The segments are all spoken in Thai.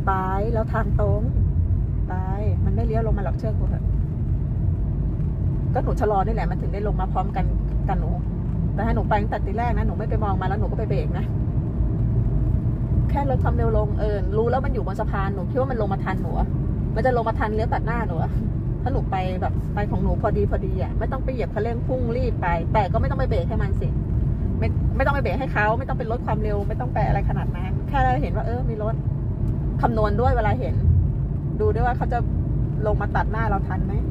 ไปแล้วทางตรงไปมันไม่เลี้ยวลงมาหรอกเชื่อกูเถอะก็หนูชะลอนี่แหละมันถึงได้ลงมาพร้อมกันหนูแต่ให้หนูไปตั้งแต่ทีแรกนะหนูไม่ไปมองมาแล้วหนูก็ไปเบรกนะแค่ลดความเร็วลงรู้แล้วมันอยู่บนสะพานหนูคิดว่ามันลงมาทันหนูมันจะลงมาทันเลี้ยวตัดหน้าหนูถ้าหนูไปแบบไปของหนูพอดีไม่ต้องไปเหยียบคันเร่งพุ่งรีบไปแต่ก็ไม่ต้องไปเบรกให้มันสิไม่ต้องไปเบรกให้เขาไม่ต้องไปลดความเร็วไม่ต้องไปอะไรขนาดนั้นแค่เราเห็นว่ามีรถคำนวณด้วยเวลาเห็นดูด้วยว่าเขาจะลงมาตัดหน้าเราทันไหม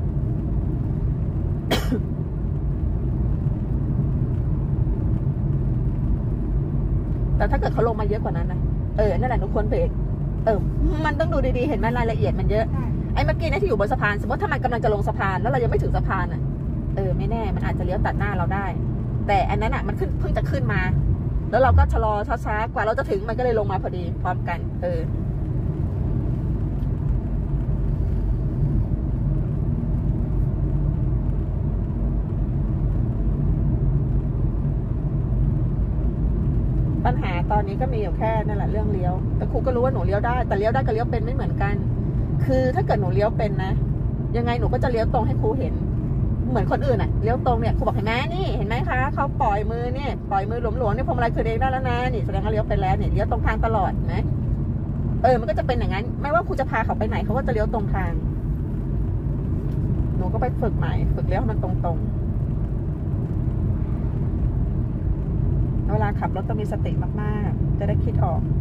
แต่ถ้าเกิดเขาลงมาเยอะกว่านั้นนะนั่นแหละหนูควรเบรกมันต้องดูดีๆเห็นไหมรายละเอียดมันเยอะไอ้เมื่อกี้นะที่อยู่บนสะพานสมมติถ้ามันกำลังจะลงสะพานแล้วเรายังไม่ถึงสะพานไม่แน่มันอาจจะเลี้ยวตัดหน้าเราได้แต่อันนั้นมันเพิ่งจะขึ้นมาแล้วเราก็ชะลอช้าๆกว่าเราจะถึงมันก็เลยลงมาพอดีพร้อมกันปัญหาตอนนี้ก็มีอยู่แค่นั่นแหละเรื่องเลี้ยวแต่ครูก็รู้ว่าหนูเลี้ยวได้แต่เลี้ยวได้กับเลี้ยวเป็นไม่เหมือนกันคือถ้าเกิดหนูเลี้ยวเป็นนะยังไงหนูก็จะเลี้ยวตรงให้ครูเห็นเหมือนคนอื่นเลี้ยวตรงเนี่ยครูบอกเห็นไหมนี่เห็นไหมคะเขาปล่อยมือเนี่ยปล่อยมือหลวมๆเนี่ยพวงมาลัยคือเด้งได้แล้วนะนี่แสดงว่าเลี้ยวไปแล้วเนี่ยเลี้ยวตรงทางตลอดนะมันก็จะเป็นอย่างนั้นไม่ว่าครูจะพาเขาไปไหนเขาก็จะเลี้ยวตรงทางหนูก็ไปฝึกใหม่ฝึกเลี้ยวมันตรงเวลาขับรถต้องมีสติมากๆจะได้คิดออก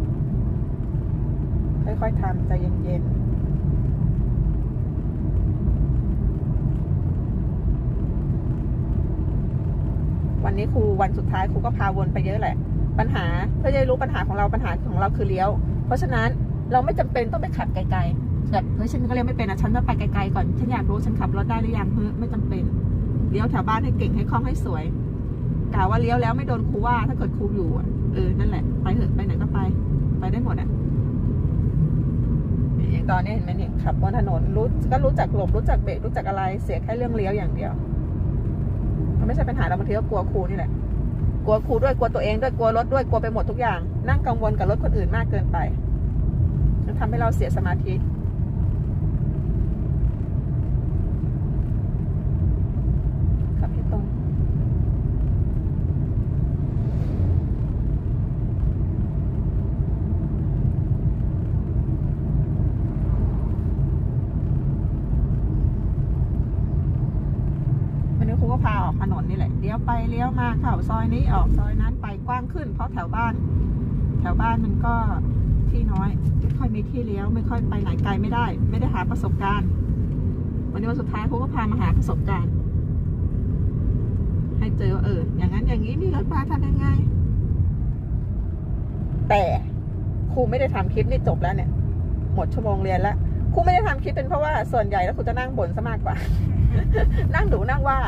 ค่อยๆทำใจเย็นๆวันนี้ครูวันสุดท้ายครูก็พาวนไปเยอะแหละปัญหาเพื่อจะรู้ปัญหาของเราคือเลี้ยวเพราะฉะนั้นเราไม่จำเป็นต้องไปขับไกลๆแบบฉันก็เลี้ยวไม่เป็นฉันต้องไปไกลๆก่อนฉันอยากรู้ฉันขับรถได้หรือยังไม่จำเป็นเลี้ยวแถวบ้านให้เก่งให้คล่องให้สวยกล่าวว่าเลี้ยวแล้วไม่โดนครูว่าถ้าเกิดครูอยู่นั่นแหละไปเถอะไปไหนก็ไปได้หมดอย่างตอนนี้เห็นไหมเนี่ยขับบนถนนรู้จักหลบรู้จักเบรกรู้จักอะไรเสียแค่เรื่องเลี้ยวอย่างเดียวมันไม่ใช่ปัญหาเราบางทีก็กลัวครูนี่แหละกลัวครูด้วยกลัวตัวเองด้วยกลัวรถด้วยกลัวไปหมดทุกอย่างนั่งกังวลกับรถคนอื่นมากเกินไปมันทำให้เราเสียสมาธิขับให้ตรงครูก็พาออกถนนนี่แหละเลี้ยวไปเลี้ยวมาเข้าซอยนี้ออกซอยนั้นไปกว้างขึ้นเพราะแถวบ้านมันก็ที่น้อยไม่ค่อยมีที่เลี้ยวไม่ค่อยไปไหนไกลไม่ได้หาประสบการณ์วันนี้วันสุดท้ายครูก็พามาหาประสบการณ์ให้เจออย่างนั้นอย่างนี้มีรถมาทำยังไงแต่ครูไม่ได้ทำคลิปนี่จบแล้วเนี่ยหมดชั่วโมงเรียนแล้วครูไม่ได้ทำคลิปเป็นเพราะว่าส่วนใหญ่แล้วครูจะนั่งบ่นซะมากกว่า นั่งดูนั่งว่า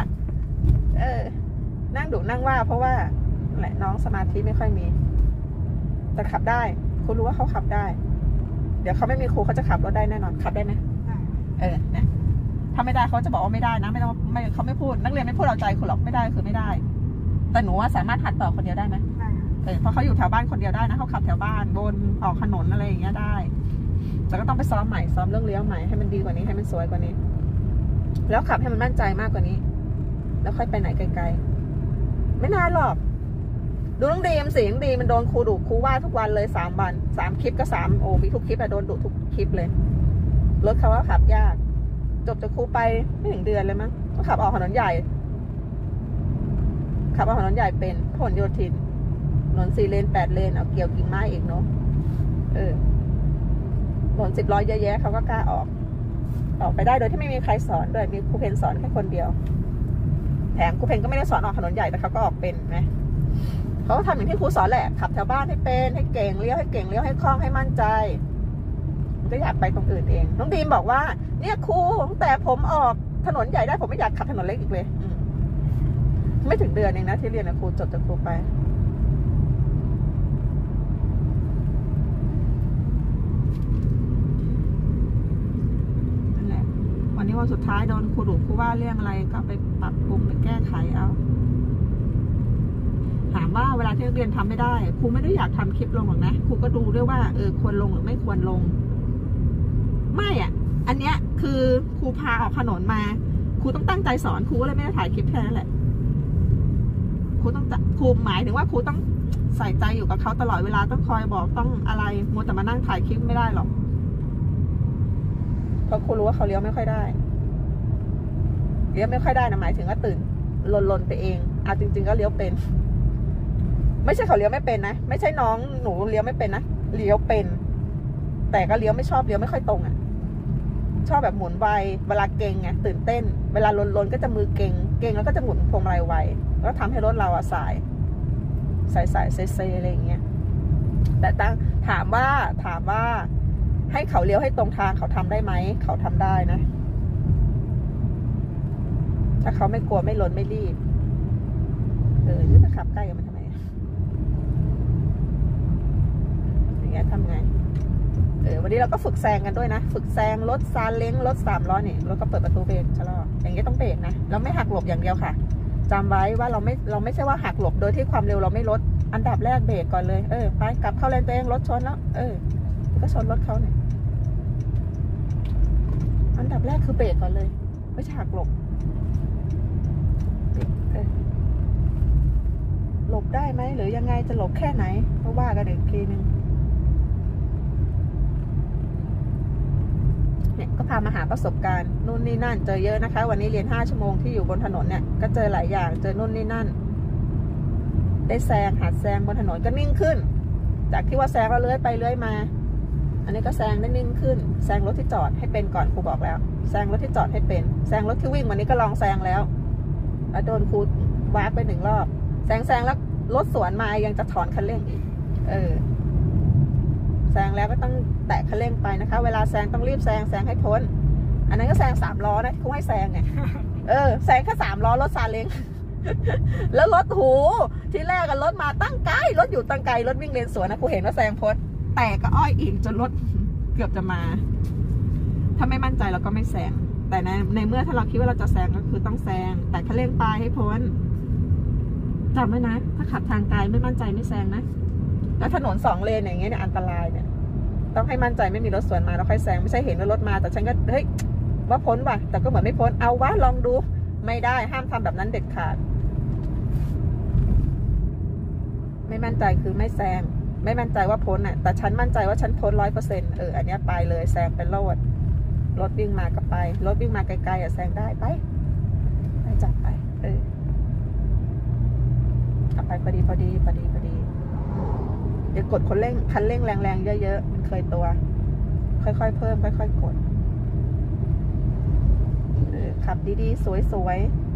นั่งดูนั่งว่าเพราะว่าแหละน้องสมาธิไม่ค่อยมีแต่ขับได้ครูรู้ว่าเขาขับได้เดี๋ยวเขาไม่มีครูเขาจะขับรถได้แน่นอนขับได้ไหมนะถ้าไม่ได้เขาจะบอกว่าไม่ได้นะไม่ต้องเขาไม่พูดนักเรียนไม่พูดเอาใจครูหรอกไม่ได้คือไม่ได้แต่หนูว่าสามารถหัดต่อคนเดียวได้ไหมเพราะเขาอยู่แถวบ้านคนเดียวได้นะเขาขับแถวบ้านบนออกถนนอะไรอย่างเงี้ยได้แต่ก็ต้องไปซ้อมใหม่ซ้อมเรื่องเลี้ยวใหม่ให้มันดีกว่านี้ให้มันสวยกว่านี้แล้วขับให้มันมั่นใจมากกว่านี้แล้วค่อยไปไหนไกลๆไม่นานหรอกดูน้องดีมันเสียงดีมันโดนครูดุครูว่าทุกวันเลย3 วัน3 คลิปก็3มีทุกคลิปโดนดุทุกคลิปเลยรถเขาว่าขับยากจบจากครูไปไม่ถึงเดือนเลยมั้งก็ขับออกถนนใหญ่เป็นพหลโยธินถนน4 เลน 8 เลนเอาเกี่ยวกิ่งไม้อีกเนาะถนน10 ล้อเยอะแยะเขาก็กล้าออกไปได้โดยที่ไม่มีใครสอนด้วยมีครูเพนสอนแค่คนเดียวแถมครูเพนก็ไม่ได้สอนออกถนนใหญ่แต่เขาก็ออกเป็นไหมเขาก็ทำอย่างที่ครูสอนแหละขับแถวบ้านให้เป็นให้เก่งเลี้ยวให้เก่งเลี้ยวให้คล่องให้มั่นใจมันก็อยากไปตรงอื่นเองน้องดีมบอกว่าเนี่ยครูตั้งแต่ผมออกถนนใหญ่ได้ผมไม่อยากขับถนนเล็กอีกเลยไม่ถึงเดือนเองนะที่เรียนนะครูจบจากครูไปวันนี้วันสุดท้ายโดนครูดุครูว่าเรื่องอะไรก็ไปปรับปรุงไปแก้ไขเอาถามว่าเวลาที่นักเรียนทำไม่ได้ครูไม่ได้อยากทำคลิปลงหรอกนะครูก็ดูด้วยว่าควรลงหรือไม่ควรลงไม่อ่ะอันเนี้ยคือครูพาออกถนนมาครูต้องตั้งใจสอนครูก็เลยไม่ได้ถ่ายคลิปแค่นั้นแหละครูหมายถึงว่าครูต้องใส่ใจอยู่กับเขาตลอดเวลาต้องคอยบอกต้องอะไรมัวแต่มานั่งถ่ายคลิปไม่ได้หรอกเพราะครูรู้ว่าเขาเลี้ยวไม่ค่อยได้เลี้ยวไม่ค่อยได้นะหมายถึงว่าตื่นลนไปเองจริงๆก็เลี้ยวเป็นไม่ใช่เขาเลี้ยวไม่เป็นนะไม่ใช่น้องหนูเลี้ยวไม่เป็นนะเลี้ยวเป็นแต่ก็เลี้ยวไม่ชอบเลี้ยวไม่ค่อยตรงชอบแบบหมุนไวเวลาเก่งไงตื่นเต้นเวลาลนก็จะมือเก่งแล้วก็จะหมุนพวงมาลัยไวแล้วทำให้รถเราสายเซอะไรอย่างเงี้ยแต่ถามว่าให้เขาเลี้ยวให้ตรงทางเขาทำได้ไหมเขาทำได้นะถ้าเขาไม่กลัวไม่ลนไม่รีบนี่จะขับใกล้กับมันทำไมอย่างเงี้ยทำไงวันนี้เราก็ฝึกแซงกันด้วยนะฝึกแซงรถซาเล้งรถ3 ล้อเนี่ยรถก็เปิดประตูเบรกชะลออย่างเงี้ยต้องเบรกนะเราไม่หักหลบอย่างเดียวค่ะจำไว้ว่าเราไม่ใช่ว่าหักหลบโดยที่ความเร็วเราไม่ลดอันดับแรกเบรกก่อนเลยไปกลับเข้าเลนตัวเองรถชนแล้วก็ชนรถเขาเนี่ยอันดับแรกคือเบรกก่อนเลยไม่ใช่หักหลบหลบได้ไหมหรือยังไงจะหลบแค่ไหนก็ว่ากันอีกทีนึงเนี่ยก็พามาหาประสบการณ์นู่นนี่นั่นเจอเยอะนะคะวันนี้เรียน5 ชั่วโมงที่อยู่บนถนนเนี่ยก็เจอหลายอย่างเจอนู่นนี่นั่นได้แซงหัดแซงบนถนนก็นิ่งขึ้นจากที่ว่าแซงแล้วเลื้อยไปเลื้อยมาอันนี้ก็แซงได้นิ่งขึ้นแซงรถที่จอดให้เป็นก่อนครูบอกแล้วแซงรถที่จอดให้เป็นแซงรถที่วิ่งวันนี้ก็ลองแซงแล้วโดนครูวาร์ปไป1 รอบแซงแล้วรถสวนมายังจะถอนคันเร่งอีกแซงแล้วก็ต้องแตะคันเร่งไปนะคะเวลาแซงต้องรีบแซงให้พ้นอันนั้นก็แซง3 ล้อนะเขาให้แซงไงแซงแค่3 ล้อรถซาเล้ง แล้วรถที่แรกกันรถมาตั้งไกลรถอยู่ตั้งไกลรถวิ่งเลนสวนนะกูเห็นว่าแซงพ้นแต่ก็อ้อยอิ่มจนรถเกือบจะมาถ้าไม่มั่นใจเราก็ไม่แซงแต่ในเมื่อถ้าเราคิดว่าเราจะแซงก็คือต้องแซงแต่คันเร่งไปให้พ้นจำไว้นะถ้าขับทางไกลไม่มั่นใจไม่แซงนะแล้วถนน2 เลนอย่างเงี้ยเนี่ยอันตรายเนี่ยต้องให้มั่นใจไม่มีรถสวนมาแล้วค่อยแซงไม่ใช่เห็นว่ารถมาแต่ฉันก็เฮ้ยว่าพ้นว่ะแต่ก็เหมือนไม่พ้นเอาวะลองดูไม่ได้ห้ามทำแบบนั้นเด็ดขาดไม่มั่นใจคือไม่แซงไม่มั่นใจว่าพ้นแต่ฉันมั่นใจว่าฉันพ้น100%อันนี้ไปเลยแซงเป็นโลดรถวิ่งมาก็ไปรถวิ่งมาไกลๆแซงได้ไปจับไปขับไปพอดีเดี๋ยวกดคันเร่งแรงๆเยอะๆมันเคยตัวค่อยๆเพิ่มค่อยๆกดขับดีๆสวย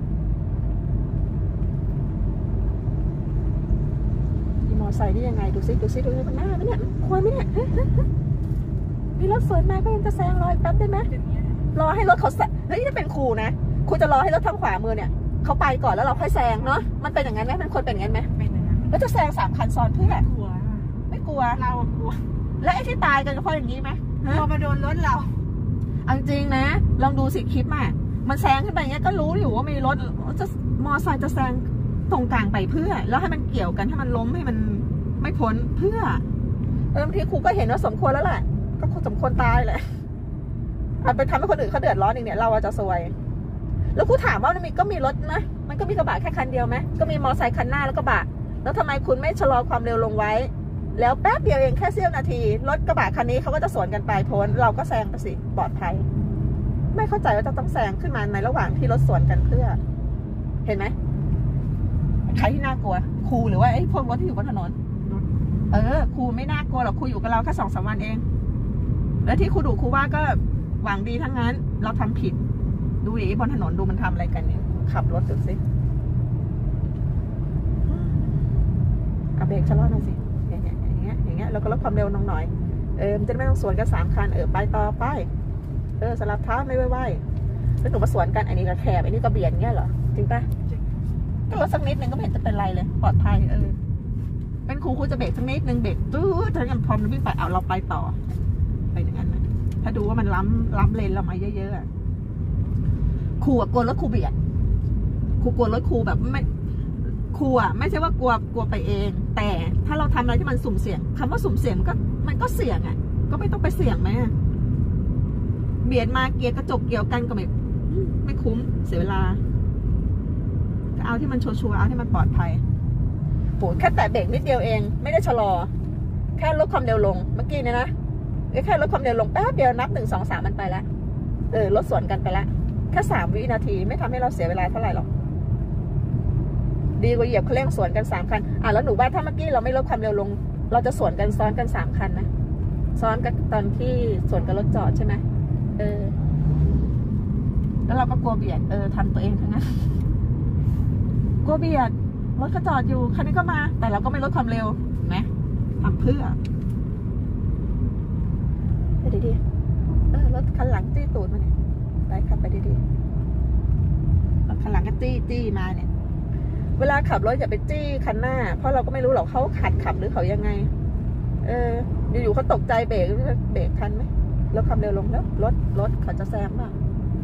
ๆมีมอไซค์ได้ยังไงดูซิมันหน้าไหมเนี่ยควรไหมเนี่ยมีรถสวนมาก็ยังจะแซงรอยแป๊บได้ไหมรอให้รถเขาเฮ้ยนี่เป็นครูนะครูจะรอให้รถทางขวามือเนี่ยเขาไปก่อนแล้วเราค่อยแซงเนาะมันเป็นอย่างนั้นไหมมันควรเป็นอย่างนั้นไหมแล้วจะแซง3 คันซ้อนเพื่อไม่กลัวเรากลัวและไอ้ที่ตายกันก็เพราะอย่างนี้ไหมพอมาโดนรถเราจริงนะลองดูสิคลิปมันแซงขึ้นไปอย่างเงี้ยก็รู้อยู่ว่ามีรถจะมอไซค์จะแซงตรงกลางไปเพื่อแล้วให้มันเกี่ยวกันให้มันล้มให้มันไม่พ้นเพื่อบางทีครูก็เห็นว่าสมควรแล้วแหละก็สมควรตายแหละไปทำให้คนอื่นเขาเดือดร้อนอีกเนี่ยเราจะซวยแล้วครูถามว่ามันก็มีรถนะมันก็มีกระบะแค่คันเดียวไหมก็มีมอไซค์คันหน้าแล้วกระบะแล้วทำไมคุณไม่ชะลอความเร็วลงไว้แล้วแป๊บเดียวเองแค่เสี้ยวนาทีรถกระบะคันนี้เขาก็จะสวนกันไปพ้นเราก็แซงไปสิปลอดภัยไม่เข้าใจว่าจะต้องแซงขึ้นมาในระหว่างที่รถสวนกันเพื่อเห็นไหมใครที่น่ากลัวครูหรือว่าไอ้พวกรถที่อยู่บนถนนครูไม่น่ากลัวหรอกครูอยู่กับเราแค่2-3 วันเองแล้วที่ครูดุครูว่าก็หวังดีทั้งนั้นเราทำผิดดูดิบนถนนดูมันทำอะไรกันเนี่ยขับรถดูสิเบรกชะลอหน่อยสิอย่างเงี้ยเราก็ลดความเร็วลงหน่อยมันจะไม่ต้องสวนกัน3 คันไปต่อไปสลับเท้าไม่ไหวแล้วหนูมาสวนกันอันนี้ก็แคบอันนี้ก็เบียดเงี้ยเหรอจริงปะก็ลดสักนิดนึงก็ไม่เห็นจะเป็นไรเลยปลอดภัยเป็นครูจะเบรกสักนิดนึงเบรกถ้างั้นพร้อมวิ่งไปเอาเราไปต่อไปอย่างนั้นนะถ้าดูว่ามันล้ำเลนเรามาเยอะๆครูกลัวรถครูเบียดครูกลัวรถครูแบบไม่ครูไม่ใช่ว่ากลัวไปเองแต่ถ้าเราทำอะไรที่มันสุ่มเสี่ยงคำว่าสุ่มเสี่ยงมันก็เสี่ยงก็ไม่ต้องไปเสี่ยงไหมเบียดมาเกียร์กระจกเกี่ยวกันก็ไม่คุ้มเสียเวลาก็เอาที่มันชัวร์เอาที่มันปลอดภัยโหแค่แตะเบรกนิดเดียวเองไม่ได้ชะลอแค่ลดความเร็วลงเมื่อกี้เนี่ยนะแค่ลดความเร็วลงแป๊บเดียวนับ1 2 3มันไปแล้วรถสวนกันไปแล้วแค่3 วินาทีไม่ทำให้เราเสียเวลาเท่าไหร่หรอกดีกว่าเหยียบคันเร่งสวนกัน3 คันแล้วหนูว่าถ้าเมื่อกี้เราไม่ลดความเร็วลงเราจะสวนกันซ้อนกัน3 คันนะซ้อนกันตอนที่สวนกับรถจอดใช่ไหมแล้วเราก็กลัวเบียดทำตัวเองทั้งนั้นกลัวเบียดรถก็จอดอยู่คันนี้ก็มาแต่เราก็ไม่ลดความเร็วนะทำเพื่อไปดีๆรถคันหลังจี้ตูดมาเนี่ยไปขับไปดีๆรถคันหลังก็จี้มาเนี่ยเวลาขับรถอย่าไปจี้คันหน้าเพราะเราก็ไม่รู้หรอกเขาขับหรือเขายังไงอยู่ๆเขาตกใจเบรกทันไหมลดความเร็วลงแล้วรถเขาจะแซงป่ะ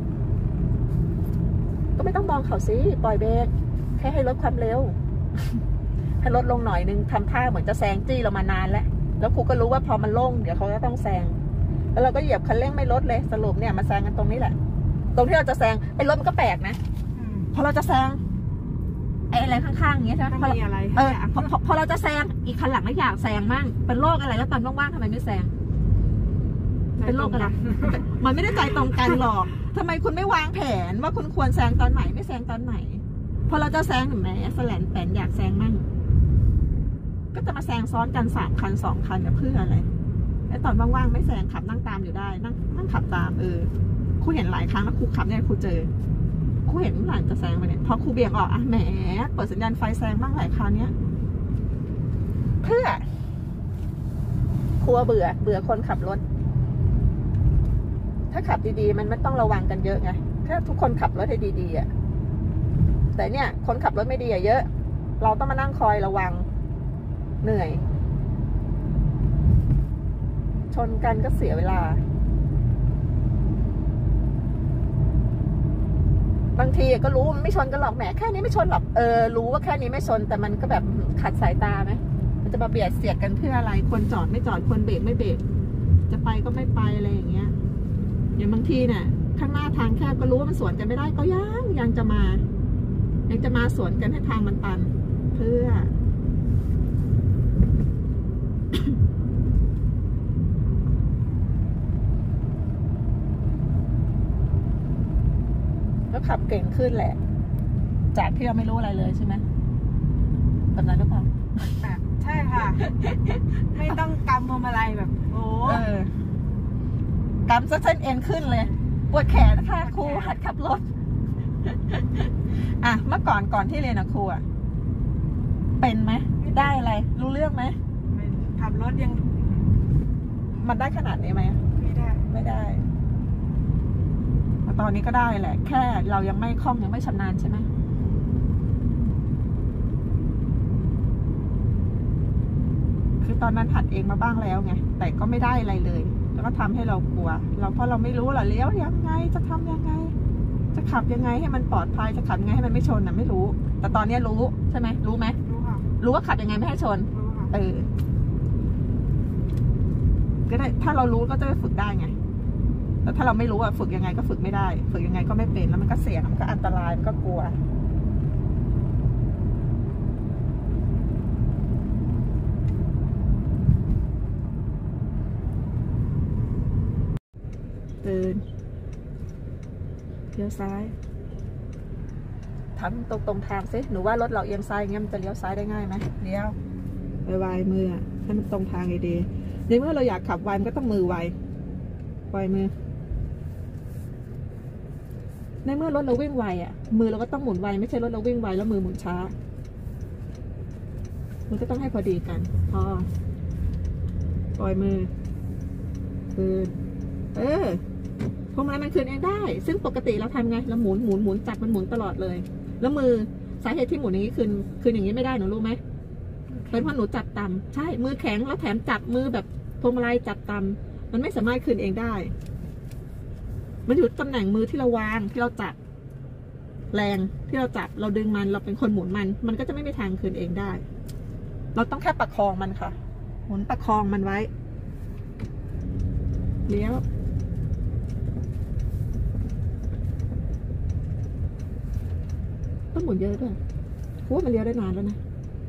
ก็ไม่ต้องมองเขาสิปล่อยเบรกแค่ให้ลดความเร็วให้ลดลงหน่อยนึงทำท่าเหมือนจะแซงจี้เรามานานแล้วครูก็รู้ว่าพอมันโล่งเดี๋ยวเขาจะต้องแซงแล้วเราก็เหยียบคันเร่งไม่ลดเลยสรุปเนี่ยมาแซงกันตรงนี้แหละตรงที่เราจะแซงรถมันก็แปลกนะพอเราจะแซงอะไรข้างๆอย่างเงี้ยใช่ไหมพอเราจะแซงอีกคันหลังไม่อยากแซงมั่งเป็นโรคอะไรแล้วตอนว่างๆทำไมไม่แซงเป็นโรคอะไรมันไม่ได้ใจตรงกันหรอกทำไมคุณไม่วางแผนว่าคุณควรแซงตอนไหนไม่แซงตอนไหนพอเราจะแซงถึงแม้แสลนแปนอยากแซงมั่งก็จะมาแซงซ้อนกัน3 คัน 2 คันเพื่ออะไรไอ้ตอนว่างๆไม่แซงขับนั่งตามอยู่ได้นั่งขับตามครูเห็นหลายครั้งแล้วครูขับเนี่ยครูเจอครูเห็นหลานจะแซงไปเนี่ยพอครูเบี่ยงออกแหมเปิดสัญญาณไฟแซงบ้างหลายคราวเนี้ยเพื่อครูเบื่อคนขับรถถ้าขับดีๆมันไม่ต้องระวังกันเยอะไงถ้าทุกคนขับรถให้ดีๆแต่เนี่ยคนขับรถไม่ดีเยอะเราต้องมานั่งคอยระวังเหนื่อยชนกันก็เสียเวลาบางทีก็รู้มันไม่ชนกันหรอกแหมแค่นี้ไม่ชนหรอกรู้ว่าแค่นี้ไม่ชนแต่มันก็แบบขัดสายตาไหมมันจะมาเบียดเสียดกันเพื่ออะไรควรจอดไม่จอดควรเบรกไม่เบรกจะไปก็ไม่ไปอะไรอย่างเงี้ยอย่างบางทีเนี่ยข้างหน้าทางแคบก็รู้ว่ามันสวนกันไม่ได้ก็ยังจะมาสวนกันให้ทางมันตันเพื่อ ก็ขับเก่งขึ้นแหละจากที่เราไม่รู้อะไรเลยใช่ไหมแบบนั้นหรือเปล่าแบบใช่ค่ะ ไม่ต้องกำพวงมาลัยแบบโอ้กำซะเส้นเอ็นขึ้นเลยปวดแขนค่ะครูหัดขับรถเมื่อก่อนที่เรียนครูเป็นไหมได้อะไรรู้เรื่องไหมขับรถยังมันได้ขนาดนี้ไหมไม่ได้ตอนนี้ก็ได้แหละแค่เรายังไม่คล่องยังไม่ชำนาญใช่ไหมคือตอนนั้นหัดเองมาบ้างแล้วไงแต่ก็ไม่ได้อะไรเลยแล้วก็ทำให้เรากลัวเพราะเราไม่รู้เลี้ยวยังไงจะทำยังไงจะขับยังไงให้มันปลอดภัยจะขับยังไงให้มันไม่ชนไม่รู้แต่ตอนนี้รู้ใช่ไหมรู้ไหมรู้ว่าขับยังไงไม่ให้ชนก็ได้ถ้าเรารู้ก็จะฝึกได้ไงแต่ถ้าเราไม่รู้ฝึกยังไงก็ฝึกไม่ได้ฝึกยังไงก็ไม่เป็นแล้วมันก็เสี่ยงมันก็อันตรายมันก็กลัวตื่นเลี้ยวซ้ายทำตรงทางสิหนูว่ารถเราเอียงซ้ายอย่างเงี้ยมันจะเลี้ยวซ้ายได้ง่ายไหมเลี้ยวไวๆมือให้มันตรงทางดีๆในเมื่อเราอยากขับไวมันก็ต้องมือไวมือในเมื่อรถเราวิ่งไวมือเราก็ต้องหมุนไวไม่ใช่รถเราวิ่งไวแล้วมือหมุนช้ามันก็ต้องให้พอดีกันพอปล่อยมือคืนพวงมาลัยมันคืนเองได้ซึ่งปกติเราทำไงเราหมุนจับมันหมุนตลอดเลยแล้วมือสาเหตุที่หมุนอย่างนี้คืนอย่างนี้ไม่ได้หนูรู้ไหมเป็นเพราะหนูจับต่ำใช่มือแข็งแล้วแถมจับมือแบบพวงมาลัยจับต่ำมันไม่สามารถคืนเองได้มันอยู่ตำแหน่งมือที่เราวางที่เราจับแรงที่เราจับเราดึงมันเราเป็นคนหมุนมันก็จะไม่มีทางคืนเองได้เราต้องแค่ประคองมันค่ะหมุนประคองมันไว้เลี้ยวต้องหมุนเยอะด้วยครูว่ามันเลี้ยวได้นานแล้วนะ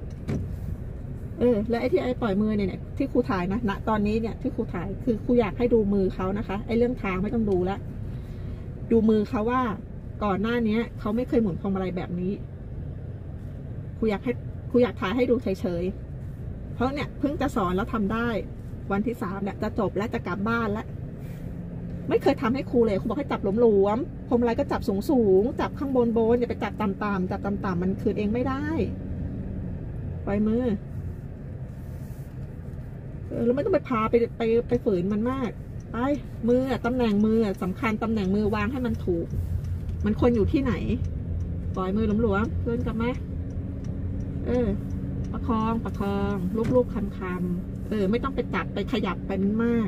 และไอ้ที่ไอ้ปล่อยมือเนี่ยที่ครูถ่ายนะณตอนนี้เนี่ยที่ครูถ่ายคือครูอยากให้ดูมือเขานะคะไอ้เรื่องทางไม่ต้องดูแล้วดูมือเขาว่าก่อนหน้านี้เขาไม่เคยหมุนพวงมาลัยแบบนี้ครูอยากถ่ายให้ดูเฉยๆเพราะเนี่ยเพิ่งจะสอนแล้วทำได้วันที่3เนี่ยจะจบและจะกลับบ้านแล้วไม่เคยทำให้ครูเลยครูบอกให้จับหลวมๆพวงมาลัยก็จับสูงจับข้างบนอย่าไปจับต่ำๆจับต่ำๆมันคืนเองไม่ได้ปล่อยมือแล้วไม่ต้องไปพาไปฝืนมันมากไปมือตำแหน่งมือสำคัญตำแหน่งมือวางให้มันถูกมันควรอยู่ที่ไหนปล่อยมือหลวมๆเดินกลับมาประคองลูบๆคำไม่ต้องไปจับไปขยับไปมันมาก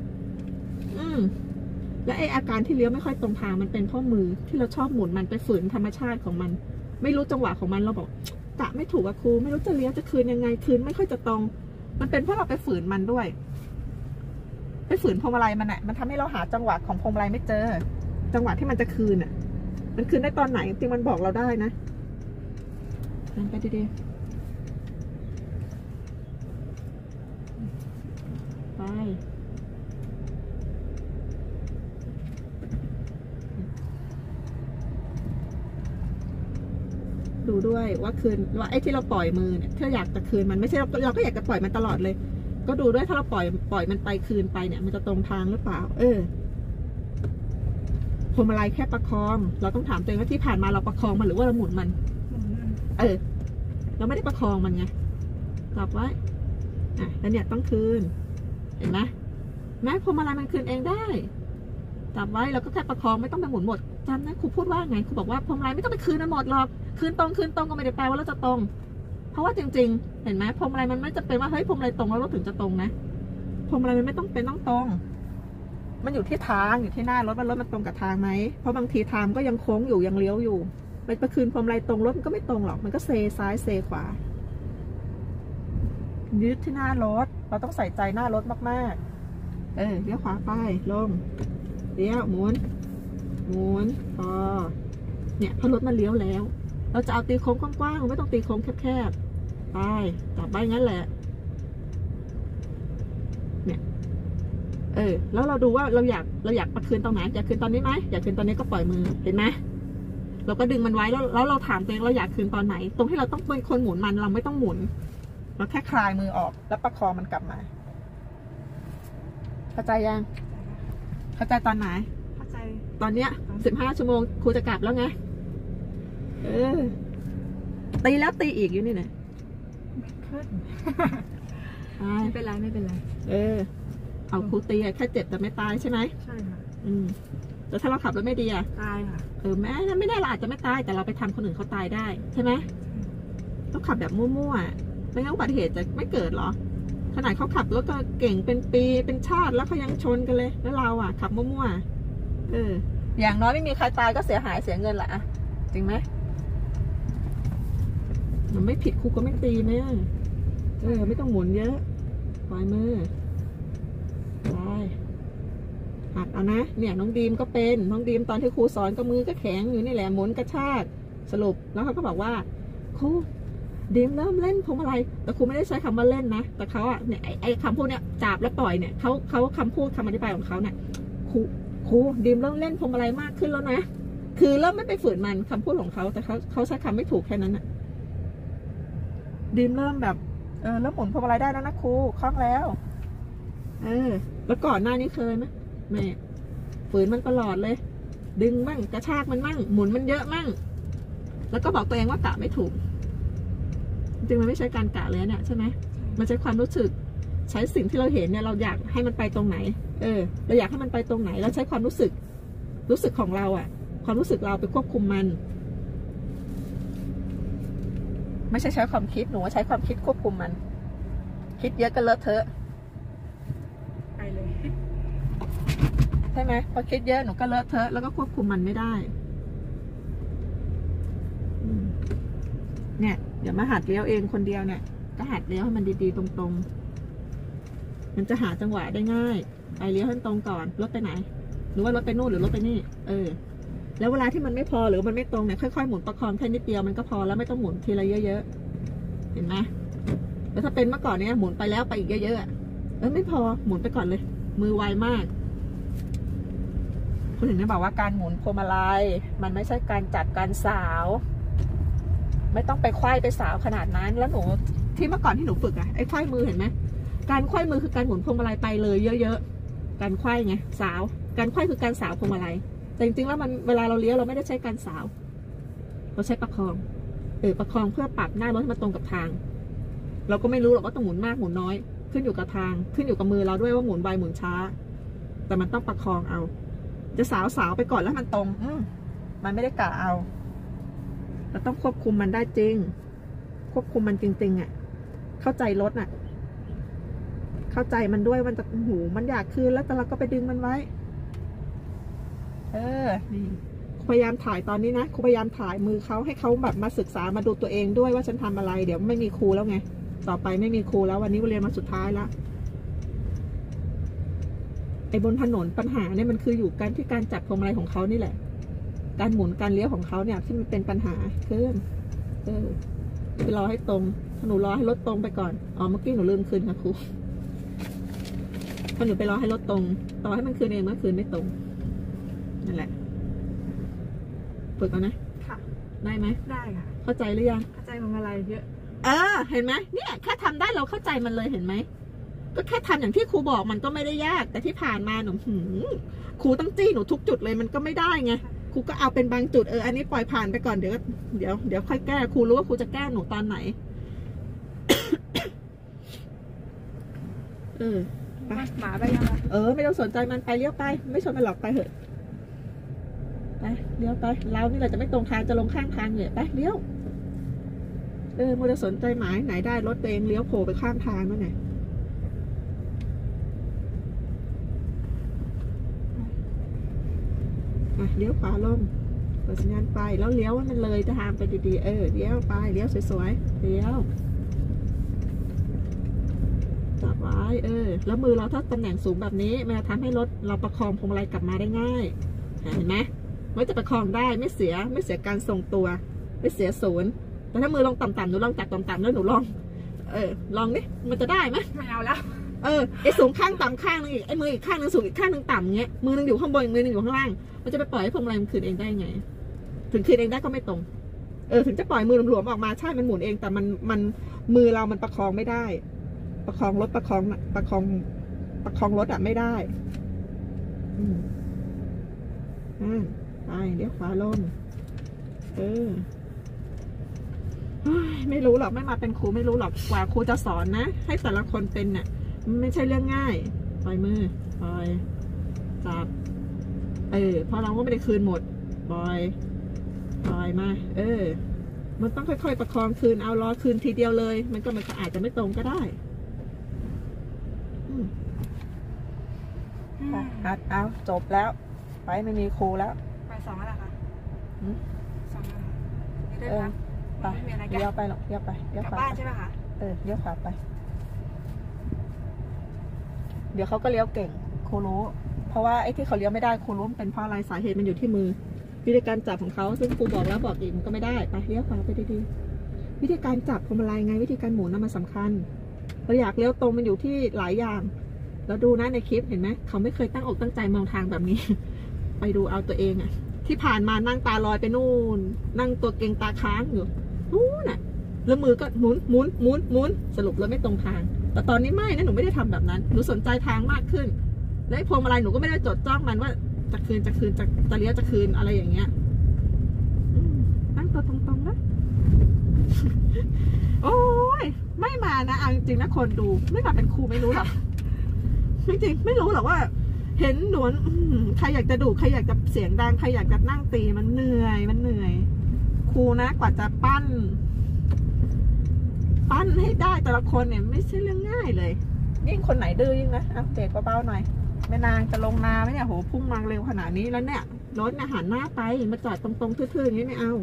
และไออาการที่เลี้ยวไม่ค่อยตรงทางมันเป็นเพราะมือที่เราชอบหมุนมันไปฝืนธรรมชาติของมันไม่รู้จังหวะของมันเราบอกกะไม่ถูกอะครูไม่รู้จะเลี้ยวจะคืนยังไงคืนไม่ค่อยจะตรงมันเป็นเพราะเราไปฝืนมันด้วยไปฝืนพวงมาลัยมันทำให้เราหาจังหวะของพวงมาลัยไม่เจอจังหวะที่มันจะคืนมันคืนได้ตอนไหนจริงมันบอกเราได้นะไปดีๆไปดูด้วยว่าคืนว่าไอ้ที่เราปล่อยมือเนี่ยถ้าอยากจะคืนมันไม่ใช่เราก็อยากจะปล่อยมันตลอดเลยก็ดูด้วยถ้าเราปล่อยมันไปคืนไปเนี่ยมันจะตรงทางหรือเปล่าพวงมาลัยแค่ประคองเราต้องถามตัวเองว่าที่ผ่านมาเราประคองมันหรือว่าเราหมุนมันเราไม่ได้ประคองมันไงจับไว้แล้วเนี่ยต้องคืนเห็นไหมแม้พวงมาลัยมันคืนเองได้จับไว้เราก็แค่ประคองไม่ต้องไปหมุนหมดจำนะครูพูดว่าไงครูบอกว่าพวงมาลัยไม่ต้องไปคืนมันหมดหรอกคืนตรงก็ไม่ได้แปลว่าเราจะตรงเพราะว่าจริงๆเห็นไหมพวงมาลัยมันไม่จะเป็นว่าเฮ้ยพวงมาลัยตรงแล้วรถถึงจะตรงนะพวงมาลัยมันไม่ต้องเป็นต้องตรงมันอยู่ที่ทางอยู่ที่หน้ารถว่ารถมันตรงกับทางไหมเพราะบางทีทางก็ยังโค้งอยู่ยังเลี้ยวอยู่ไปคืนพวงมาลัยตรงรถมันก็ไม่ตรงหรอกมันก็เซซ้ายเซขวายึดที่หน้ารถเราต้องใส่ใจหน้ารถมากๆเลี้ยวขวาไปลงเลี้ยวหมุนพอเนี่ยพอรถมันเลี้ยวแล้วเราจะเอาตีโค้งกว้างๆไม่ต้องตีโค้งแคบๆไปจับไปงั้นแหละเนี่ยแล้วเราดูว่าเราอยากประคืนตรงไหนอยากคืนตอนนี้ไหมอยากคืนตอนนี้ก็ปล่อยมือเห็นไหมเราก็ดึงมันไว้แล้วเราถามตัวเองเราอยากคืนตอนไหนตรงที่เราต้องเป็นคนหมุนมันเราไม่ต้องหมุนเราแค่คลายมือออกแล้วประคองมันกลับมาเข้าใจยังเข้าใจตอนไหนเข้าใจตอนเนี้ย15 ชั่วโมงครูจะกลับแล้วไงตีแล้วตีอีกอยู่นี่นะขึ้นไม่เป็นไรเอาครูตีแค่เจ็บแต่ไม่ตายใช่ไหมใช่ค่ะแต่ถ้าเราขับรถไม่ดีตายค่ะแม้ไม่ได้เราอาจจะไม่ตายแต่เราไปทำคนอื่นเขาตายได้ใช่ไหมต้องขับแบบมั่วๆไม่งั้นอุบัติเหตุจะไม่เกิดหรอขนาดเขาขับรถก็เก่งเป็นปีเป็นชาติแล้วเขายังชนกันเลยแล้วเราขับมั่วๆอย่างน้อยไม่มีใครตายก็เสียหายเสียเงินแหละจริงไหมมันไม่ผิดครูก็ไม่ตีไหมไม่ต้องหมุนเยอะปล่อยมือไปหัดเอานะเนี่ยน้องดีมก็เป็นน้องดีมตอนที่ครูสอนก็มือก็แข็งอยู่นี่แหละหมุนกระชากสรุปแล้วเขาก็บอกว่าครูดีมเริ่มเล่นพวงมาลัยแต่ครูไม่ได้ใช้คำว่าเล่นนะแต่เขาเนี่ยไอ้คำพูดเนี่ยจับแล้วปล่อยเนี่ยเขาคำพูดคำอธิบายของเขาเนี่ยครูดีมเริ่มเล่นพวงมาลัยมากขึ้นแล้วนะคือเริ่มไม่ไปฝืนมันคำพูดของเขาแต่เขาใช้คำไม่ถูกแค่นั้นดีมเริ่มแบบเริ่มหมุนพวงมาลัยได้แล้วนะครูคล่องแล้วแล้วก่อนหน้านี้เคยไหมแม่ฝืนมันตลอดเลยดึงมั่งกระชากมันมั่งหมุนมันเยอะมั่งแล้วก็บอกตัวเองว่ากะไม่ถูกจริงมันไม่ใช่การกะเลยเนี่ยใช่ไหมมันใช้ความรู้สึกใช้สิ่งที่เราเห็นเนี่ยเราอยากให้มันไปตรงไหนเราอยากให้มันไปตรงไหนเราใช้ความรู้สึกของเราความรู้สึกเราไปควบคุมมันไม่ใช่ใช้ความคิดหนูว่าใช้ความคิดควบคุมมันคิดเยอะก็เลอะเทอะไปเลยใช่ไหมพอคิดเยอะหนูก็เลอะเทอะแล้วก็ควบคุมมันไม่ได้เนี่ยเดี๋ยวมาหัดเลี้ยวเองคนเดียวเนี่ยก็หัดเลี้ยวให้มันดีๆตรงๆมันจะหาจังหวะได้ง่ายไปเลี้ยวให้ตรงก่อนรถไปไหนหรือว่ารถไปนู่นหรือรถไปนี่แล้วเวลาที่มันไม่พอหรือมันไม่ตรงเนี่ยค่อยๆหมุนประคองแค่นิดเดียวมันก็พอแล้วไม่ต้องหมุนทีละเยอะๆเห็นไหมแล้วถ้าเป็นเมื่อก่อนเนี่ยหมุนไปแล้วไปอีกเยอะๆไม่พอหมุนไปก่อนเลยมือไวมากคุณถึงได้บอกว่าการหมุนพวงมาลัยมันไม่ใช่การจัดการสาวไม่ต้องไปไขว้ไปสาวขนาดนั้นแล้วหนูที่เมื่อก่อนที่หนูฝึกอะไอ้ไขว้มือเห็นไหมการไขว้มือคือการหมุนพวงมาลัยไปเลยเยอะๆการไขว้ไงสาวการไขว้คือการสาวพวงมาลัยแต่จริงๆแล้วมันเวลาเราเลี้ยวเราไม่ได้ใช้การสาวเราใช้ประคองประคองเพื่อปรับหน้ารถให้มันตรงกับทางเราก็ไม่รู้หรอกว่าต้องหมุนมากหมุนน้อยขึ้นอยู่กับทางขึ้นอยู่กับมือเราด้วยว่าหมุนไวหมุนช้าแต่มันต้องประคองเอาจะสาวไปก่อนแล้วมันตรงมันไม่ได้กะเอาเราต้องควบคุมมันได้จริงควบคุมมันจริงๆอ่ะเข้าใจรถน่ะเข้าใจมันด้วยมันจะหูมันอยากคืนแล้วแต่เราก็ไปดึงมันไว้นี่พยายามถ่ายตอนนี้นะครูพยายามถ่ายมือเขาให้เขาแบบมาศึกษามาดูตัวเองด้วยว่าฉันทำอะไรเดี๋ยวไม่มีครูแล้วไงต่อไปไม่มีครูแล้ววันนี้เรียนมาสุดท้ายแล้วไอ้บนถนนปัญหาเนี่ยมันคืออยู่กันที่การจับพวงมาลัยของเขานี่แหละการหมุนการเลี้ยวของเขาเนี่ยที่มันเป็นปัญหาขึ้นไปรอให้ตรงหนูรอให้รถตรงไปก่อนเมื่อกี้หนูลืมคืนค่ะครูพอหนูไปรอให้รถตรงต่อให้มันคืนเองเมื่อคืนไม่ตรงนั่นแหละฝึกเอานะค่ะได้ไหมได้ค่ะเข้าใจหรือยังเข้าใจพวงมาลัยเยอะเห็นไหมเนี่ยแค่ทำได้เราเข้าใจมันเลยเห็นไหมก็แค่ทำอย่างที่ครูบอกมันก็ไม่ได้ยากแต่ที่ผ่านมาหนูครูต้องจี้หนูทุกจุดเลยมันก็ไม่ได้ไงครูก็เอาเป็นบางจุดอันนี้ปล่อยผ่านไปก่อนเดี๋ยวค่อยแก้ครูรู้ว่าครูจะแก้หนูตอนไหนหมาไปยังไงไม่ต้องสนใจมันไปเลี้ยวไปไม่ชนมันหรอกไปเถอะไปเลี้ยวไปเรานี่แหละจะไม่ตรงทางจะลงข้างทางเนี่ยไปเลี้ยวมัวจะสนใจหมายไหนได้รถตัวเองเลี้ยวโผล่ไปข้างทางนั่นไงเลี้ยวขวาลงเปิดสัญญาณไฟแล้วเลี้ยวมันเลยทางไปดีๆเลี้ยวไปเลี้ยวสวยๆเลี้ยวจับไว้แล้วมือเราถ้าตำแหน่งสูงแบบนี้มันจะทำให้รถเราประคองพวงมาลัยกลับมาได้ง่ายเห็นไหมมันจะประคองได้ไม่เสียการทรงตัวไม่เสียศูนย์แต่ถ้ามือลงต่ำๆหนูลองจับต่ำๆแล้วหนูลองลองดิมันจะได้ไหมไม่เอาแล้วไอ้สูงข้างต่ำข้างนึงอีกไอ้มืออีกข้างนึงสูงอีกข้างนึงต่ำเงี้ยมือนึงอยู่ข้างบนอีกมือนึงอยู่ข้างล่างมันจะไปปล่อยให้พวงมาลัยมันคืนเองได้ไงถึงคืนเองได้ก็ไม่ตรงถึงจะปล่อยมือหลวมๆออกมาใช่มันหมุนเองแต่มันมือเรามันประคองไม่ได้ประคองรถประคองรถไม่ได้ไปเดี๋ยวขวาลงไม่รู้หรอกไม่มาเป็นครูไม่รู้หรอกกว่าครูจะสอนนะให้แต่ละคนเป็นเนี่ยไม่ใช่เรื่องง่ายปล่อยมือปล่อยจับเพราะเราก็ไม่ได้คืนหมดปล่อยมามันต้องค่อยๆประคองคืนเอาล้อคืนทีเดียวเลยมันอาจจะไม่ตรงก็ได้หัดเอาจบแล้วไปไม่มีครูแล้วไป2แล้วค่ะ2แล้วนี่ได้พักไปเลี้ยวไปหรอกเลี้ยวไปเลี้ยวขวาบ้านใช่ไหมคะเลี้ยวขวาไปเดี๋ยวเขาก็เลี้ยวเก่งครูรู้เพราะว่าไอ้ที่เขาเลี้ยวไม่ได้ครูรู้เป็นเพราะอะไรสาเหตุมันอยู่ที่มือวิธีการจับของเขาซึ่งครูบอกแล้วบอกอีกมันก็ไม่ได้ไปเลี้ยวขวาไปดีๆวิธีการจับพวงมาลัยไงวิธีการหมุนมันสำคัญเราอยากเลี้ยวตรงมันอยู่ที่หลายอย่างแล้วดูนะในคลิปเห็นไหมเขาไม่เคยตั้งอกตั้งใจมองทางแบบนี้ไปดูเอาตัวเองอะที่ผ่านมานั่งตาลอยไปนู่นนั่งตัวเก่งตาค้างอยู่นู่นน่ะแล้วมือก็หมุนสรุปแล้วไม่ตรงทางแต่ตอนนี้ไม่นะหนูไม่ได้ทำแบบนั้นหนูสนใจทางมากขึ้นและพวงมาลัยหนูก็ไม่ได้จดจ้องมันว่าจะคืนจะเลี้ยวจะคืนอะไรอย่างเงี้ยนั่งตัวตรงๆนะ โอ้ยไม่มานะจริงๆนะคนดูไม่มาเป็นครูไม่รู้หรอกจริงๆไม่รู้หรอกว่าเห็นหนวลใครอยากจะดูใครอยากจะเสียงดังใครอยากจะนั่งตีมันเหนื่อยครูนะกว่าจะปั้นให้ได้แต่ละคนเนี่ยไม่ใช่เรื่องง่ายเลยยิ่งคนไหนดื้อยิ่งนะเด็กเบาๆหน่อยแม่นางจะลงนาไหมเนี่ยโหพุ่งมาเร็วขนาดนี้แล้วเนี่ยรถหันหน้าไปมาจอดตรงๆทื่อๆอย่างนี้ไม่เอา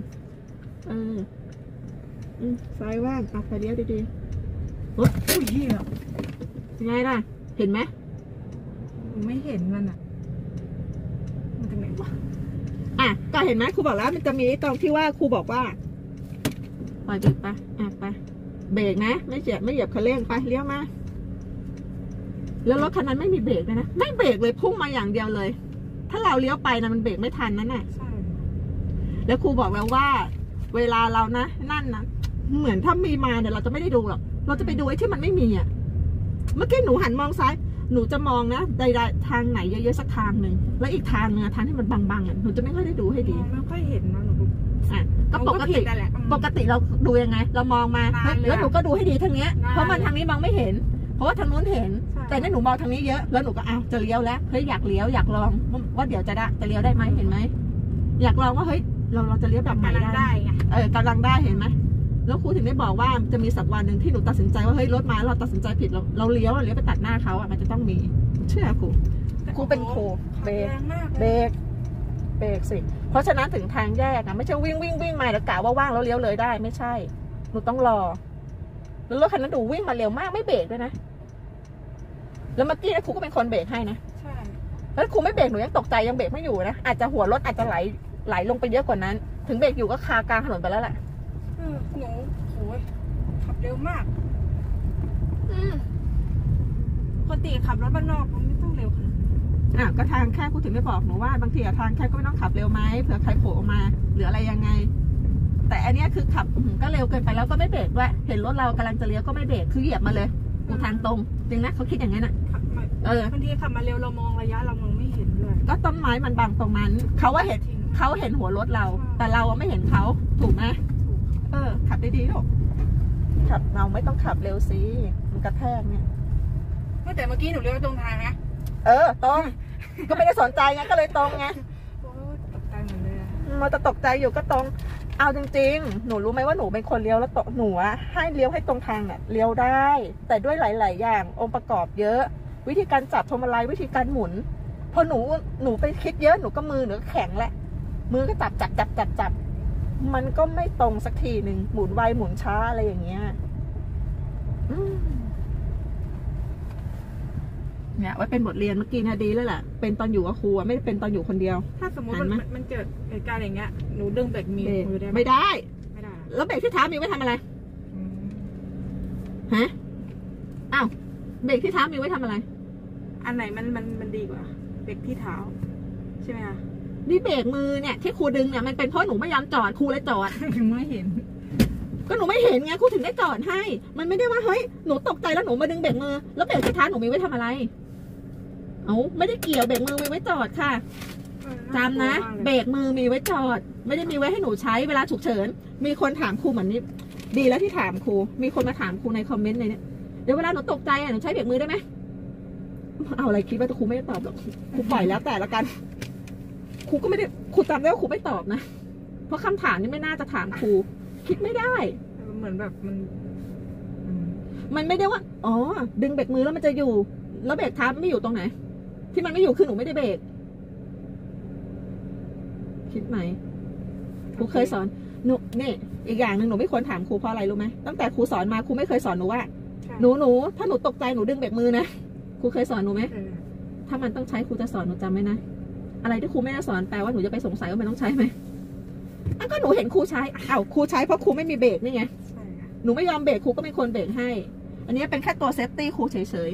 ซ้ายว่างไปเลี้ยวดีๆโอ้ยเหี้ยยังไงล่ะเห็นไหมไม่เห็นมันมันตรงไหนวะก็เห็นไหมครูบอกแล้วมันจะมีตรงที่ว่าครูบอกว่าปล่อยเบรกไปไปเบรกนะไม่เหยียบคันเร่งไปเลี้ยวมาแล้วรถคันนั้นไม่มีเบรกเลยนะไม่เบรกเลยพุ่งมาอย่างเดียวเลย ถ้าเราเลี้ยวไปนะมันเบรกไม่ทันนั่นแหละแล้วครูบอกแล้วว่าเวลาเรานะนั่นนะเหมือนถ้ามีมาเนี่ยเราจะไม่ได้ดูหรอกเราจะไปดูไอ้ที่มันไม่มีอ่ะเมื่อกี้หนูหันมองซ้ายหนูจะมองนะใดๆทางไหนเยอะๆสักทางหนึ่งแล้วอีกทางนึงทางที่มันบางๆอ่ะหนูจะไม่ค่อยได้ดูให้ดีไม่ค่อยเห็นนะหนูก็ปกติเราดูยังไงเรามองมาแล้วหนูก็ดูให้ดีทางเนี้ยเพราะมันทางนี้มองไม่เห็นเพราะว่าทางนู้นเห็นแต่นี่หนูมองทางนี้เยอะแล้วหนูก็จะเลี้ยวแล้วเฮ้ยอยากเลี้ยวอยากลองว่าเดี๋ยวจะเลี้ยวได้ไหมเห็นไหมอยากลองว่าเฮ้ยเราจะเลี้ยวแบบไหนได้ไงกำลังได้เห็นไหมแล้วครูถึงได้บอกว่าจะมีสักวันหนึ่งที่หนูตัดสินใจว่าเฮ้ยรถมาเราตัดสินใจผิดเราเลี้ยวไปตัดหน้าเขาอ่ะมันจะต้องมีเชื่อครูเป็นครูเบรกสิเพราะฉะนั้นถึงทางแยกอ่ะไม่ใช่วิ่งมาแล้วกะว่าว่างแล้วเลี้ยวเลยได้ไม่ใช่หนูต้องรอแล้วรถคันนั้นดูวิ่งมาเร็วมากไม่เบรกด้วยนะแล้วเมื่อกี้ครูก็เป็นคนเบรกให้นะใช่แล้วครูไม่เบรกหนูยังตกใจยังเบรกไม่อยู่นะอาจจะหัวรถอาจจะไหลลงไปเยอะกว่านั้นถึงเบรกอยู่ก็คากลางถนนไปแล้วแหละหนูโอ้ยขับเร็วมากปกติขับรถบ้านนอกมันไม่ต้องเร็วค่ะก็ทางแคบครูถึงได้บอกหนูว่าบางทีทางแคบก็ไม่ต้องขับเร็วไหมเผื่อใครโผล่ออกมาหรืออะไรยังไงแต่อันนี้คือขับก็เร็วเกินไปแล้วก็ไม่เบรกด้วยเห็นรถเรากำลังจะเลี้ยวก็ไม่เบรกคือเหยียบมาเลยทางตรงจริงนะเขาคิดอย่างนั้นบางทีขับมาเร็วเรามองระยะเรามองไม่เห็นด้วยก็ต้นไม้มันบังตรงนั้นเขาเห็นหัวรถเราแต่เราไม่เห็นเขาถูกไหมขับได้ดีหรอกขับเราไม่ต้องขับเร็วสิมันกระแทกเนี่ยแต่เมื่อกี้หนูเลี้ยวตรงทางนะตรงก็ไม่ได้สนใจไงก็เลยตรงไงตกใจหมดเลยมันจะตกใจอยู่ก็ตรงเอาจริงๆหนูรู้ไหมว่าหนูเป็นคนเลี้ยวแล้วหนูให้เลี้ยวให้ตรงทางเนี่ยเลี้ยวได้แต่ด้วยหลายๆอย่างองค์ประกอบเยอะวิธีการจับพวงมาลัยวิธีการหมุนพอหนูไปคิดเยอะหนูก็มือหนูแข็งแหละมือก็จับมันก็ไม่ตรงสักทีหนึ่งหมุนไวหมุนช้าอะไรอย่างเงี้ยเนี่ยไว้เป็นบทเรียนเมื่อกี้นะดีแล้วแหละเป็นตอนอยู่กับครูไม่ได้เป็นตอนอยู่คนเดียวถ้าสมมติมันเกิดเหตุการณ์อย่างเงี้ยหนูดึงเบรกมือได้ไม่ได้แล้วเบรกที่เท้ามีไว้ทำอะไรฮะอ้าวเบรกที่เท้ามีไว้ทำอะไรอันไหนมันดีกว่าเบรกที่เท้าใช่ไหมคะนี่เบรกมือเนี่ยที่ครูดึงเนี่ยมันเป็นเพราะหนูไม่ยอมจอดครูเลยจอดไม่เห็นก็หนูไม่เห็นไงครูถึงได้จอดให้มันไม่ได้ว่าเฮ้ยหนูตกใจแล้วหนูมาดึงเบรกมือแล้วเบรกที่เท้าหนูมีไว้ทำอะไรไม่ได้เกี่ยวเบรกมือมีไว้จอดค่ะจำนะเบรกมือมีไว้จอดไม่ได้มีไว้ให้หนูใช้เวลาฉุกเฉินมีคนถามครูเหมือนนี้ดีแล้วที่ถามครูมีคนมาถามครูในคอมเมนต์เลยเนี่ยเดี๋ยวเวลาหนูตกใจหนูใช้เบรกมือได้ไหมเอาอะไรคิดว่าครูไม่ตอบหรอกครูปล่อยแล้วแต่ละกันครูก็ไม่ได้ครูจำได้ว่าครูไม่ตอบนะเพราะคำถามนี้ไม่น่าจะถามครูคิดไม่ได้เหมือนแบบมันไม่ได้ว่าดึงเบรกมือแล้วมันจะอยู่แล้วเบรกเท้าไม่อยู่ตรงไหนที่มันไม่อยู่คือหนูไม่ได้เบรกคิดไหมครูเคยสอนหนูนี่อีกอย่างหนึ่งหนูไม่ควรถามครูเพราะอะไรรู้ไหมตั้งแต่ครูสอนมาครูไม่เคยสอนหนูว่าหนูถ้าหนูตกใจหนูดึงเบรกมือนะครูเคยสอนหนูไหมถ้ามันต้องใช้ครูจะสอนหนูจำไหมนะอะไรที่ครูไม่ได้สอนแปลว่าหนูจะไปสงสัยว่ามันต้องใช้ไหมก็หนูเห็นครูใช้ครูใช้เพราะครูไม่มีเบรกนี่ไงหนูไม่ยอมเบรกครูก็เป็นคนเบรกให้อันนี้เป็นแค่ตัวเซฟตี้ครูเฉย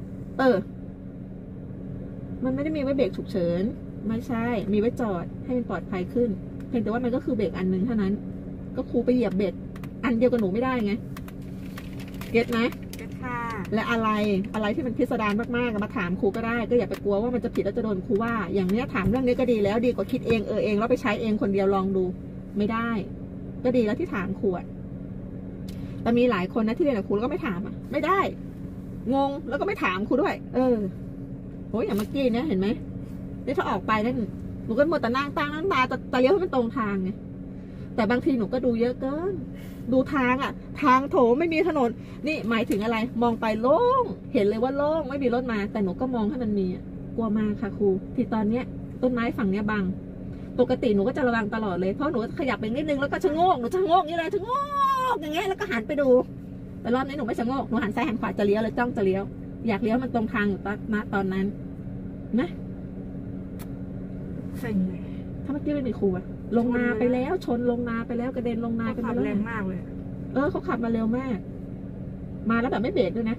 มันไม่ได้มีไว้เบรกฉุกเฉินไม่ใช่มีไว้จอดให้มันปลอดภัยขึ้นเพียงแต่ว่ามันก็คือเบรกอันนึงเท่านั้นก็ครูไปเหยียบเบรกอันเดียวกับหนูไม่ได้ไงเก็ตไหมเก็ตค่ะและอะไรที่มันพิสดารมากๆมาถามครูก็ได้ก็อย่าไปกลัวว่ามันจะผิดแล้วจะโดนครูว่าอย่างเนี้ยถามเรื่องนี้ก็ดีแล้วดีกว่าคิดเองแล้วไปใช้เองคนเดียวลองดูไม่ได้ก็ดีแล้วที่ถามครูแต่มีหลายคนนะที่เรียนกับครูแล้วก็ไม่ถามไม่ได้งงแล้วก็ไม่ถามครูด้วยโอ้ยอย่างเมื่อกี้เนี่ยเห็นไหมนี่ถ้าออกไปนั่นหนูก็มัวแต่นั่งตาแต่เลี้ยวให้มันตรงทางไงแต่บางทีหนูก็ดูเยอะเกินดูทางทางโถไม่มีถนนนี่หมายถึงอะไรมองไปโล่งเห็นเลยว่าโล่งไม่มีรถมาแต่หนูก็มองให้มันมีกลัวมาค่ะครูที่ตอนเนี้ยต้นไม้ฝั่งเนี้ยบังปกติหนูก็จะระวังตลอดเลยเพราะหนูขยับไปนิดนึงแล้วก็ชะโงกหนูชะโงกนี่เลยชะโงกอย่างเงี้ยแล้วก็หันไปดูแต่รอบนี้หนูไม่ชะโงกหนูหันซ้ายหันขวาจะเลี้ยวเลยจ้องจะเลี้ยวอยากเลี้ยวมันตรงทางอยู่ตอนนั้นนะใช่ถ้าเมื่อกี้ไม่มีครูลงนาไปแล้วชนลงนาไปแล้วกระเด็นลงนาไปขับแล้วแรงมากเลยเขาขับมาเร็วมาก มาแล้วแบบไม่เบรกด้วยนะ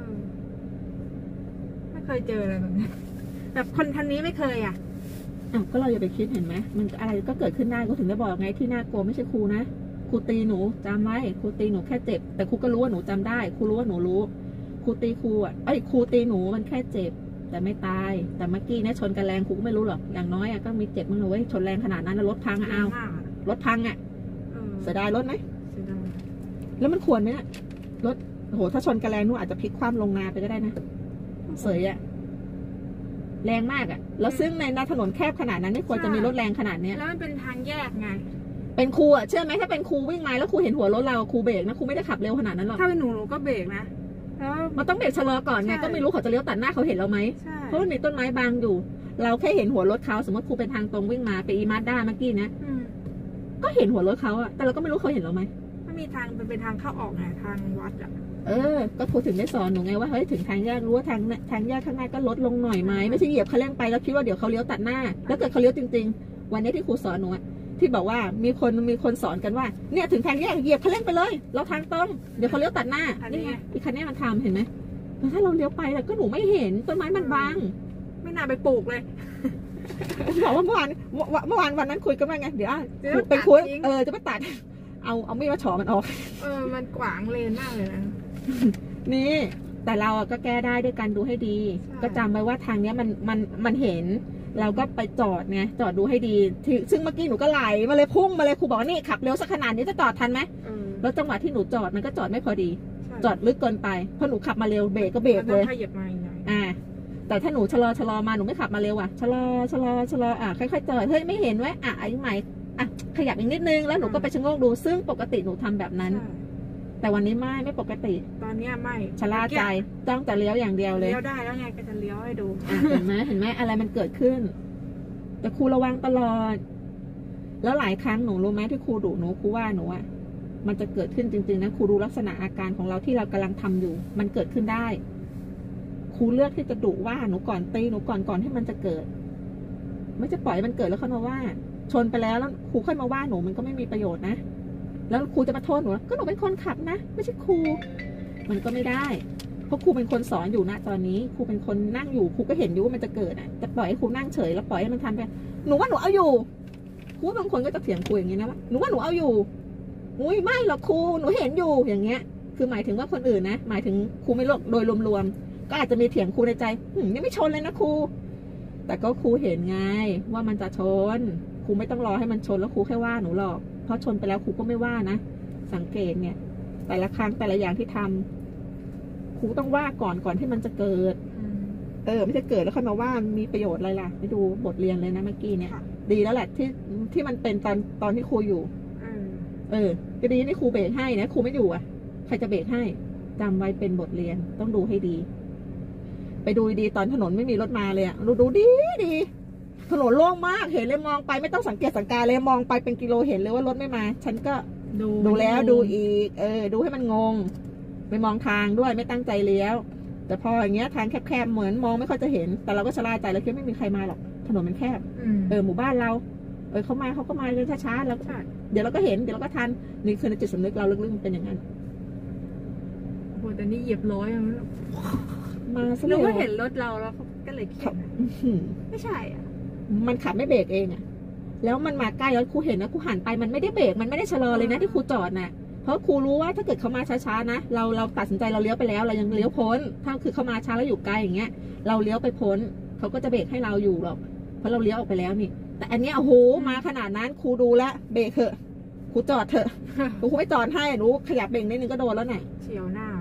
ไม่เคยเจออะไรแบบนี้แบบคนทันนี้ไม่เคยอ่ะก็เราอย่าไปคิดเห็นไหมมันอะไรก็เกิดขึ้นได้ก็ถึงได้บอกไงที่น่ากลัวไม่ใช่ครูนะครูตีหนูจำไว้ครูตีหนูแค่เจ็บแต่ครูก็รู้ว่าหนูจำได้ครูรู้ว่าหนูรู้ครูตีครูครูตีหนูมันแค่เจ็บแต่ไม่ตายแต่เมื่อกี้เนี่ยชนกันแรงครูก็ไม่รู้หรอกอย่างน้อยก็มีเจ็บมั้งเลยชนแรงขนาดนั้นแล้วรถพังเอารถพังเสียดายรถไหมเสียดายแล้วมันควรไหมนะรถโหถ้าชนกันแรงนู่นอาจจะพลิกคว่ำลงนาไปก็ได้นะเสยแรงมากแล้วซึ่งในถนนแคบขนาดนั้นไม่ควรจะมีรถแรงขนาดนี้แล้วมันเป็นทางแยกไงเป็นครูเชื่อไหมถ้าเป็นครูวิ่งมาแล้วครูเห็นหัวรถเราครูเบรกนะครูไม่ได้ขับเร็วขนาดนั้นหรอกถ้าเป็นหนูก็เบรกนะแล้วมันต้องเบรกชะลอก่อนไงก็ไม่รู้เขาจะเลี้ยวตัดหน้าเขาเห็นเราไหมเพราะมันมีต้นไม้บังอยู่เราแค่เห็นหัวรถเขาสมมติครูเป็นทางตรงวิ่งมาไปอีมาด้าเมื่อกี้นะก็เห็นหัวรถเขาแต่เราก็ไม่รู้เขาเห็นเราไหมมันมีทางเป็นทางเข้าออกไงทางวัดก็ครูถึงได้สอนหนูไงว่าเฮ้ยถึงทางแยกรู้ว่าทางแยกข้างหน้าก็ลดลงหน่อยไหมไม่ใช่เหยียบคันเร่งไปแล้วคิดว่าเดี๋ยวเขาเลี้ยวตัดหน้าแล้วเกิดเขาเลี้ยวจริงๆวันนี้ที่ครูสอนหนูที่บอกว่ามีคนสอนกันว่าเนี่ยถึงทางแยกเหยียบคันเร่งไปเลยเราทางตรงเดี๋ยวเขาเลี้ยวตัดหน้านี่ไงอีคันนี้มันทำเห็นไหมแล้วถ้าเราเลี้ยวไปก็หนูไม่เห็นต้นไม้มันบังไม่น่าไปปลูกเลยบอกว่าเมื่อวานวันนั้นคุยกันว่าไงเดี๋ยวไปคุยจะไปตัดเอามีดมาฉอมันออกมันกว้างเลนมากเลยนะนี่แต่เราก็แก้ได้ด้วยการดูให้ดีก็จำไว้ว่าทางนี้มันเห็นเราก็ไปจอดไงจอดดูให้ดีซึ่งเมื่อกี้หนูก็ไหลมาเลยพุ่งมาเลยครูบอกว่านี่ขับเร็วสักขนาดนี้จะจอดทันไหมแล้วจังหวะที่หนูจอดมันก็จอดไม่พอดีจอดลึกเกินไปเพราะหนูขับมาเร็วเบรกก็เบรกเลยแต่ถ้าหนูชะลอมาหนูไม่ขับมาเร็วชะลอค่อยๆจอดเฮ้ยไม่เห็นไว้ไอ้ใหม่ขยับอีกนิดนึงแล้วหนูก็ไปชะโงกดูซึ่งปกติหนูทำแบบนั้นแต่วันนี้ไม่ปกติตอนนี้ไม่ชะล่าใจต้องแต่เลี้ยวอย่างเดียวเลยเลี้ยวได้แล้วไงก็จะเลี้ยวให้ดูเห็นไหมอะไรมันเกิดขึ้นแต่ครูระวังตลอดแล้วหลายครั้งหนูรู้ไหมที่ครูดุหนูครูว่าหนูมันจะเกิดขึ้นจริงๆนะครูดูลักษณะอาการของเราที่เรากำลังทำอยู่มันเกิดขึ้นได้ครูเลือกที่จะดุว่าหนูก่อนตีหนูก่อนที่มันจะเกิดไม่จะปล่อยมันเกิดแล้วค่อยมาว่าชนไปแล้วครูค่อยมาว่าหนูมันก็ไม่มีประโยชน์นะแล้วครูจะมาโทษหนูก็หนูเป็นคนขับนะไม่ใช่ครูมันก็ไม่ได้เพราะครูเป็นคนสอนอยู่นะตอนนี้ครูเป็นคนนั่งอยู่ครูก็เห็นอยู่ว่ามันจะเกิดจะปล่อยให้ครูนั่งเฉยแล้วปล่อยให้มันทำไปหนูว่าหนูเอาอยู่ครูบางคนก็จะเถียงครูอย่างนี้นะว่าหนูว่าหนูเอาอยู่อุ้ยไม่หรอกครูหนูเห็นอยู่อย่างเงี้ยคือหมายถึงว่าคนอื่นนะหมายถึงครูไม่โลกโดยรวมๆก็อาจจะมีเถียงครูในใจนี่ไม่ชนเลยนะครูแต่ก็ครูเห็นไงว่ามันจะชนครูไม่ต้องรอให้มันชนแล้วครูแค่ว่าหนูหรอกเพราะชนไปแล้วครูก็ไม่ว่านะสังเกตเนี่ยแต่ละครั้งแต่ละอย่างที่ทำครูต้องว่าก่อนที่มันจะเกิดไม่ใช่เกิดแล้วค่อยมาว่ามีประโยชน์อะไรล่ะไปดูบทเรียนเลยนะเมื่อกี้เนี่ยดีแล้วแหละที่มันเป็นตอนที่ครูอยู่ก็ดีนี่ครูเบรกให้นะครูไม่อยู่ใครจะเบรกให้จำไว้เป็นบทเรียนต้องดูให้ดีไปดูดีตอนถนนไม่มีรถมาเลยดูดีถนนโล่งมากเห็นเลยมองไปไม่ต้องสังเกตสังการเลยมองไปเป็นกิโลเห็นเลยว่ารถไม่มาฉันก็ดูแล้วดูอีกดูให้มันงงไม่มองทางด้วยไม่ตั้งใจเลี้ยวแต่พออย่างเงี้ยทางแคบๆเหมือนมองไม่ค่อยจะเห็นแต่เราก็ชะล่าใจแล้วคิดไม่มีใครมาหรอกถนนมันแคบหมู่บ้านเราเขาก็มาเลยช้าๆแล้วเดี๋ยวเราก็เห็นเดี๋ยวเราก็ทันนี่คือในจิตสำนึกเราลึกๆมันเป็นอย่างนั้นโหแต่นี่เหยียบร้อยมาซะเลยเราก็เห็นรถเราแล้วก็เลยคิดไม่ใช่มันขับไม่เบรกเองแล้วมันมาใกล้แล้วครูเห็นนะครูหันไปมันไม่ได้เบรกมันไม่ได้ชะลอเลยนะที่ครูจอดน่ะเพราะครูรู้ว่าถ้าเกิดเขามาช้าๆนะเราตัดสินใจเราเลี้ยวไปแล้วเรายังเลี้ยวพ้นถ้าคือเขามาช้าแล้วอยู่ไกลอย่างเงี้ยเราเลี้ยวไปพ้นเขาก็จะเบรกให้เราอยู่หรอกเพราะเราเลี้ยวออกไปแล้วนี่แต่อันนี้โอ้โหมาขนาดนั้นครูดูแลเบรกเถอะครูจอดเถอะครูไม่จอดให้หนูขยับเบรกนิดนึงก็โดนแล้วน่ะเฉียวหน้า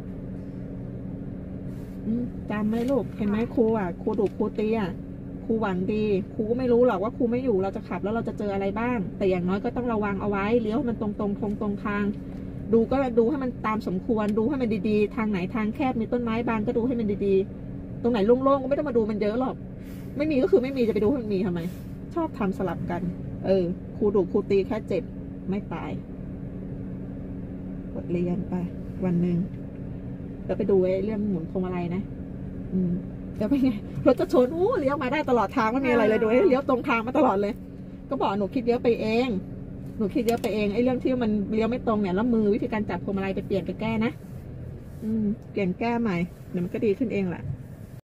จำไหมลูกเห็นไหมครูครูดุครูตีครูหวังดีครูก็ไม่รู้หรอกว่าครูไม่อยู่เราจะขับแล้วเราจะเจออะไรบ้างแต่อย่างน้อยก็ต้องระวังเอาไว้เลี้ยวให้มันตรงทางดูก็ดูให้มันตามสมควรดูให้มันดีๆทางไหนทางแคบมีต้นไม้บางก็ดูให้มันดีๆตรงไหนโล่งๆก็ไม่ต้องมาดูมันเยอะหรอกไม่มีก็คือไม่มีจะไปดูให้มันมีทำไมชอบทำสลับกันครูดุครูตีแค่เจ็บไม่ตายบทเรียนไปวันหนึ่งแล้วไปดูเรื่องหมุนพวงมาลัยนะจะเป็นไงรถจะชนเลี้ยวมาได้ตลอดทางไม่มีอะไรเลยดูเลี้ยวตรงทางมาตลอดเลยก็บอกหนูคิดเยอะไปเอง หนูคิดเยอะไปเองไอ้เรื่องที่มันเลี้ยวไม่ตรงเนี่ยแล้วมือวิธีการจับพวงมาลัยไปเปลี่ยนไปแก้นะเปลี่ยนแก้ใหม่เดี๋ยวมันก็ดีขึ้นเองแหละ